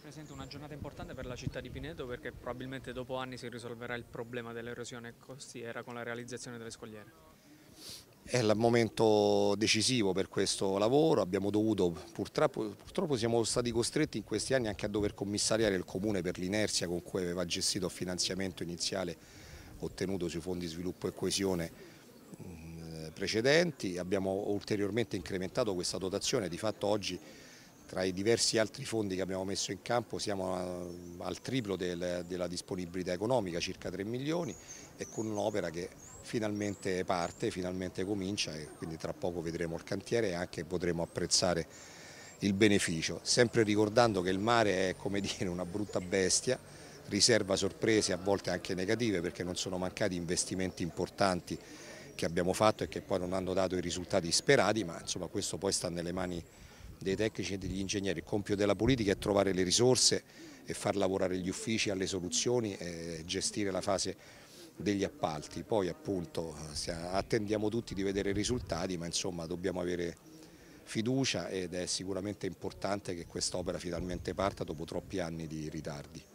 Presidente, una giornata importante per la città di Pineto perché probabilmente dopo anni si risolverà il problema dell'erosione costiera con la realizzazione delle scogliere. È il momento decisivo per questo lavoro, abbiamo dovuto, purtroppo siamo stati costretti in questi anni anche a dover commissariare il Comune per l'inerzia con cui aveva gestito il finanziamento iniziale ottenuto sui fondi sviluppo e coesione precedenti. Abbiamo ulteriormente incrementato questa dotazione, di fatto oggi tra i diversi altri fondi che abbiamo messo in campo siamo al triplo della disponibilità economica, circa 3 milioni, e con un'opera che finalmente parte, finalmente comincia e quindi tra poco vedremo il cantiere e anche potremo apprezzare il beneficio. Sempre ricordando che il mare è, come dire, una brutta bestia, riserva sorprese a volte anche negative perché non sono mancati investimenti importanti che abbiamo fatto e che poi non hanno dato i risultati sperati, ma insomma questo poi sta nelle mani dei tecnici e degli ingegneri. Il compito della politica è trovare le risorse e far lavorare gli uffici alle soluzioni e gestire la fase degli appalti. Poi appunto attendiamo tutti di vedere i risultati, ma insomma dobbiamo avere fiducia ed è sicuramente importante che quest'opera finalmente parta dopo troppi anni di ritardi.